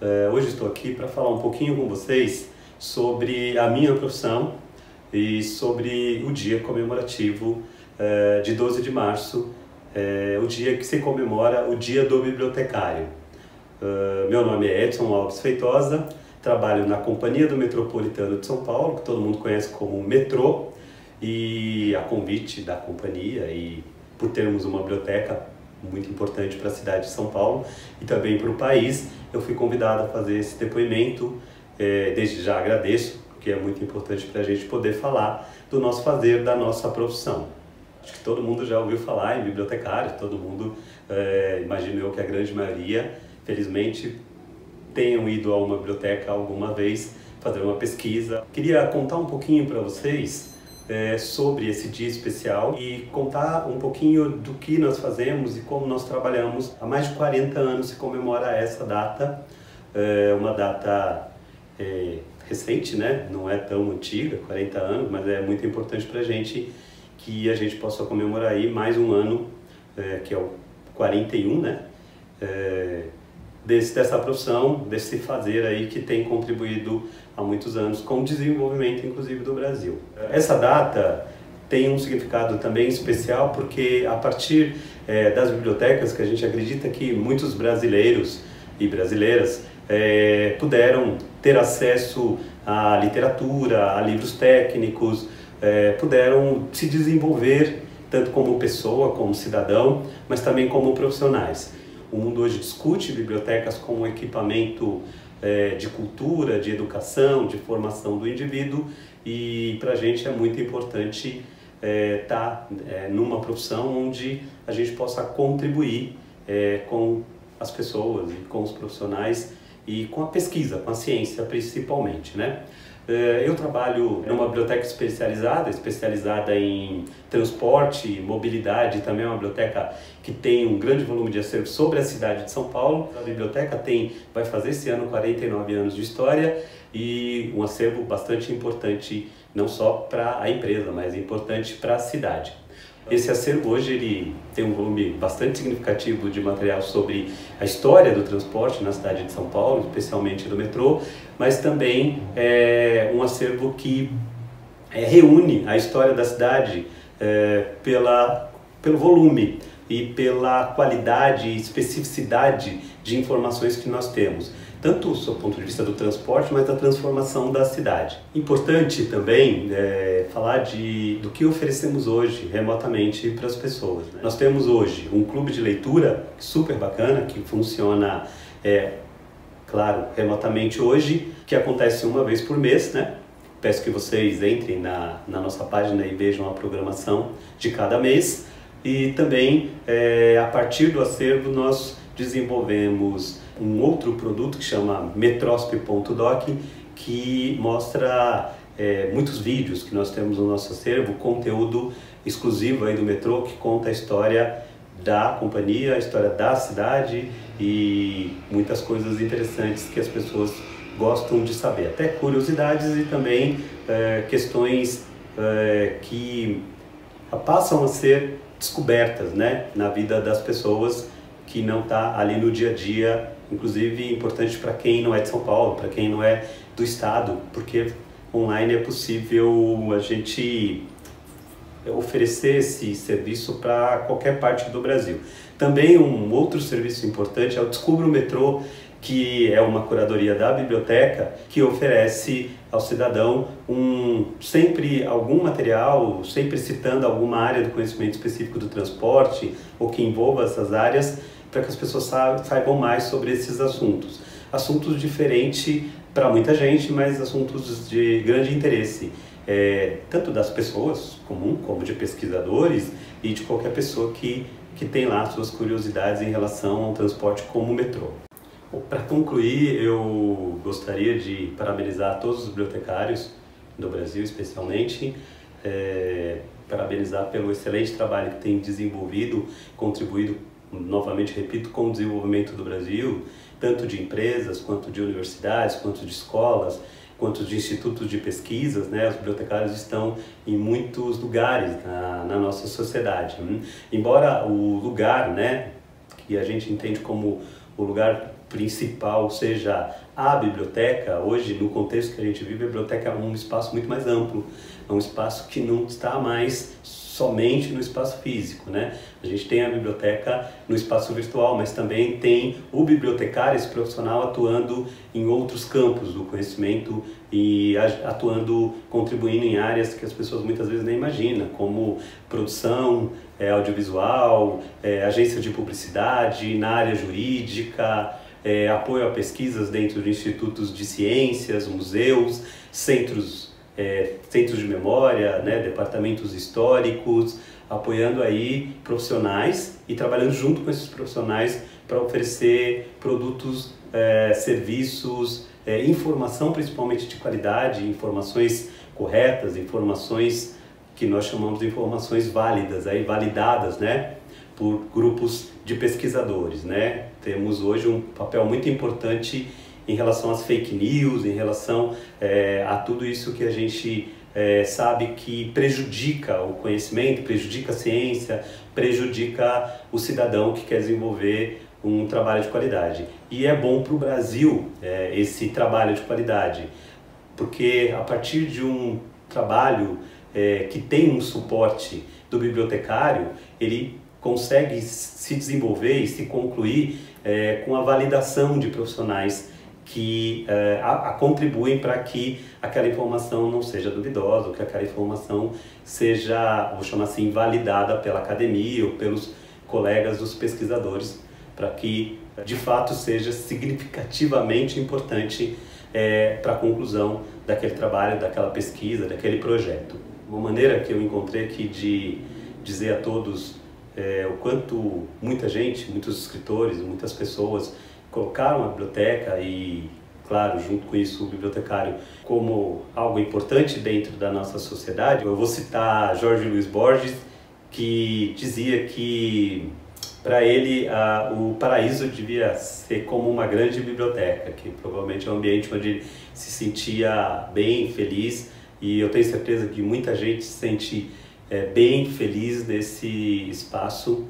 Hoje estou aqui para falar um pouquinho com vocês sobre a minha profissão e sobre o dia comemorativo de 12 de março, o dia que se comemora o Dia do Bibliotecário. Meu nome é Edson Alves Feitosa, trabalho na Companhia do Metropolitano de São Paulo, que todo mundo conhece como Metrô, e a convite da companhia e por termos uma biblioteca muito importante para a cidade de São Paulo e também para o país, eu fui convidado a fazer esse depoimento. Desde já agradeço, porque é muito importante para a gente poder falar do nosso fazer, da nossa profissão. Acho que todo mundo já ouviu falar em bibliotecário, todo mundo, imagino eu que a grande maioria, felizmente, tenham ido a uma biblioteca alguma vez fazer uma pesquisa. Queria contar um pouquinho para vocês sobre esse dia especial e contar um pouquinho do que nós fazemos e como nós trabalhamos. Há mais de 40 anos se comemora essa data, uma data recente, né? Não é tão antiga, 40 anos, mas é muito importante para a gente que a gente possa comemorar aí mais um ano, que é o 41, né? Dessa profissão, desse fazer aí que tem contribuído há muitos anos com o desenvolvimento, inclusive, do Brasil. Essa data tem um significado também especial porque a partir das bibliotecas que a gente acredita que muitos brasileiros e brasileiras puderam ter acesso à literatura, a livros técnicos, puderam se desenvolver tanto como pessoa, como cidadão, mas também como profissionais. O mundo hoje discute bibliotecas como equipamento de cultura, de educação, de formação do indivíduo, e para a gente é muito importante estar numa profissão onde a gente possa contribuir com as pessoas e com os profissionais e com a pesquisa, com a ciência principalmente, né? Eu trabalho numa biblioteca especializada em transporte, mobilidade, também é uma biblioteca que tem um grande volume de acervo sobre a cidade de São Paulo. A biblioteca vai fazer esse ano 49 anos de história e um acervo bastante importante, não só para a empresa, mas importante para a cidade. Esse acervo hoje ele tem um volume bastante significativo de material sobre a história do transporte na cidade de São Paulo, especialmente do metrô, mas também é um acervo que reúne a história da cidade pelo volume e pela qualidade e especificidade de informações que nós temos, tanto do ponto de vista do transporte, mas da transformação da cidade. Importante também falar do que oferecemos hoje remotamente para as pessoas, né? Nós temos hoje um clube de leitura super bacana, que funciona, claro, remotamente hoje, que acontece uma vez por mês, né? Peço que vocês entrem na nossa página e vejam a programação de cada mês. E também, a partir do acervo, nós desenvolvemos um outro produto que chama Metrosp.doc, que mostra muitos vídeos que nós temos no nosso acervo, conteúdo exclusivo aí do metrô, que conta a história da companhia, a história da cidade e muitas coisas interessantes que as pessoas gostam de saber, até curiosidades e também questões que passam a ser descobertas, né, na vida das pessoas, que não está ali no dia a dia, inclusive importante para quem não é de São Paulo, para quem não é do estado, porque online é possível a gente oferecer esse serviço para qualquer parte do Brasil. Também um outro serviço importante é o Descubra o Metrô, que é uma curadoria da biblioteca que oferece ao cidadão sempre algum material, sempre citando alguma área do conhecimento específico do transporte ou que envolva essas áreas, para que as pessoas saibam mais sobre esses assuntos. Assuntos diferentes para muita gente, mas assuntos de grande interesse, tanto das pessoas comuns, como de pesquisadores e de qualquer pessoa que tem lá suas curiosidades em relação ao transporte como o metrô. Para concluir, eu gostaria de parabenizar todos os bibliotecários do Brasil, especialmente, parabenizar pelo excelente trabalho que tem desenvolvido, contribuído, novamente repito, com o desenvolvimento do Brasil, tanto de empresas, quanto de universidades, quanto de escolas, quanto de institutos de pesquisas, né? Os bibliotecários estão em muitos lugares na nossa sociedade. Embora o lugar, né, que a gente entende como o lugar principal seja a biblioteca. Hoje, no contexto que a gente vive, a biblioteca é um espaço muito mais amplo, é um espaço que não está mais somente no espaço físico, né? A gente tem a biblioteca no espaço virtual, mas também tem o bibliotecário, esse profissional, atuando em outros campos do conhecimento e atuando, contribuindo em áreas que as pessoas muitas vezes nem imaginam, como produção audiovisual, agência de publicidade, na área jurídica, apoio a pesquisas dentro de institutos de ciências, museus, centros de memória, né, departamentos históricos, apoiando aí profissionais e trabalhando junto com esses profissionais para oferecer produtos, serviços, informação principalmente de qualidade, informações corretas, informações que nós chamamos de informações válidas, aí, validadas, né, por grupos de pesquisadores, né? Temos hoje um papel muito importante em relação às fake news, em relação a tudo isso que a gente sabe que prejudica o conhecimento, prejudica a ciência, prejudica o cidadão que quer desenvolver um trabalho de qualidade. E é bom para o Brasil esse trabalho de qualidade, porque a partir de um trabalho que tem um suporte do bibliotecário, ele consegue se desenvolver e se concluir com a validação de profissionais que contribuem para que aquela informação não seja duvidosa, ou que aquela informação seja, vou chamar assim, validada pela academia ou pelos colegas dos pesquisadores, para que de fato seja significativamente importante para a conclusão daquele trabalho, daquela pesquisa, daquele projeto. Uma maneira que eu encontrei aqui de dizer a todos o quanto muita gente, muitos escritores, muitas pessoas colocaram a biblioteca e, claro, junto com isso o bibliotecário como algo importante dentro da nossa sociedade. Eu vou citar Jorge Luiz Borges, que dizia que para ele o paraíso devia ser como uma grande biblioteca, que provavelmente é um ambiente onde ele se sentia bem, feliz, e eu tenho certeza que muita gente se sente bem feliz nesse espaço.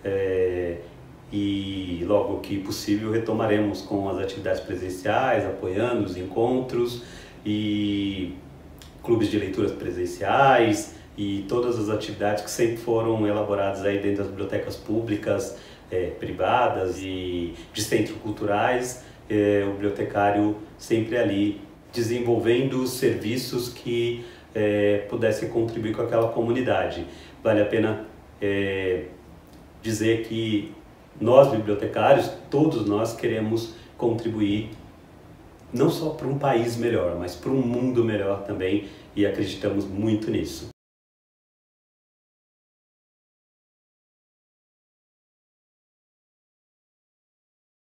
E logo que possível retomaremos com as atividades presenciais, apoiando os encontros e clubes de leituras presenciais e todas as atividades que sempre foram elaboradas aí dentro das bibliotecas públicas, privadas e de centros culturais. O bibliotecário sempre ali desenvolvendo serviços que pudessem contribuir com aquela comunidade. Vale a pena dizer que nós, bibliotecários, todos nós queremos contribuir não só para um país melhor, mas para um mundo melhor também, e acreditamos muito nisso.